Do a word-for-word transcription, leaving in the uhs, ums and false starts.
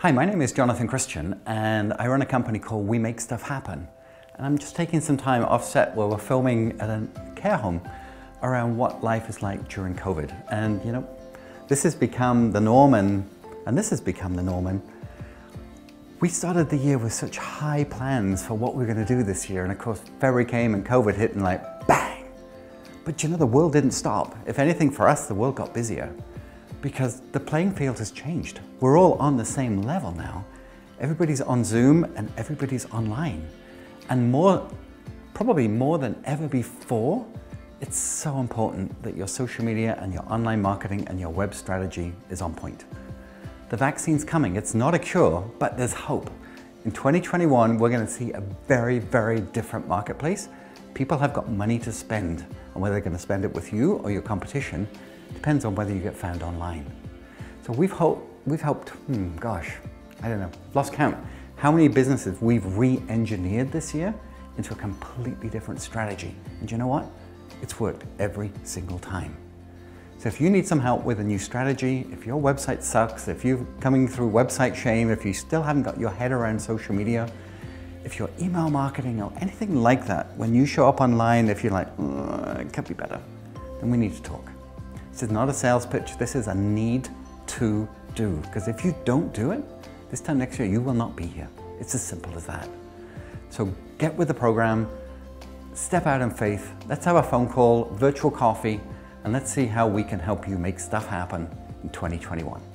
Hi, my name is Jonathan Christian and I run a company called We Make Stuff Happen. And I'm just taking some time off set where we're filming at a care home around what life is like during COVID. And you know, this has become the norm and, and this has become the norm. And we started the year with such high plans for what we we're going to do this year. And of course, February came and COVID hit and like, bang! But you know, the world didn't stop. If anything, for us, the world got busier because the playing field has changed. We're all on the same level now. Everybody's on Zoom and everybody's online. And more, probably more than ever before, it's so important that your social media and your online marketing and your web strategy is on point. The vaccine's coming. It's not a cure, but there's hope. In twenty twenty-one, we're going to see a very, very different marketplace. People have got money to spend, and whether they're going to spend it with you or your competition depends on whether you get found online. So we've, ho we've helped, hmm, gosh, I don't know, lost count, how many businesses we've re-engineered this year into a completely different strategy. And you know what? It's worked every single time. So if you need some help with a new strategy, if your website sucks, if you're coming through website shame, if you still haven't got your head around social media, if you're email marketing or anything like that, when you show up online, if you're like, uh, it could be better, then we need to talk. This is not a sales pitch, this is a need to do. Because if you don't do it, this time next year you will not be here. It's as simple as that. So get with the program, step out in faith, let's have a phone call, virtual coffee, and let's see how we can help you make stuff happen in twenty twenty-one.